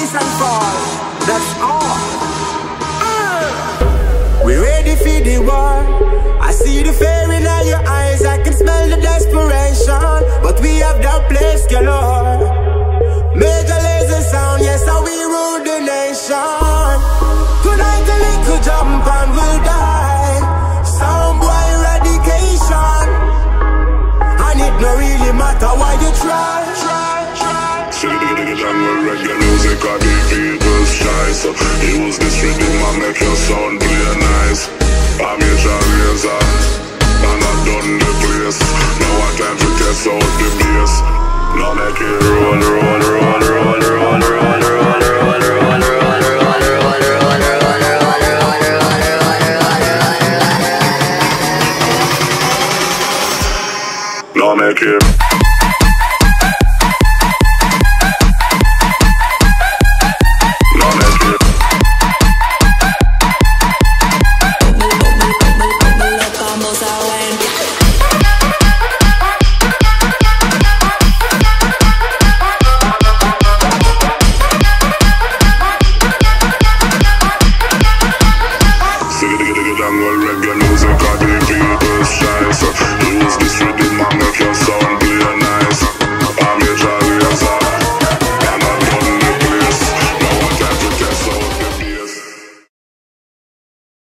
rise and fall. That's all. We ready for the war. I see the fear in all your eyes, I can smell the desperation. But we have that place galore. Major laser sound, yes, how we rule the nation. Tonight a little jump and we'll die. Soundboy eradication. And it no really matter why you try. Reggae music, I defeat was shy. So use this rhythm and make your sound play nice. I'm your laser, and I've done the place. Now I time to test out the bass. Now make it roll, roll, roll.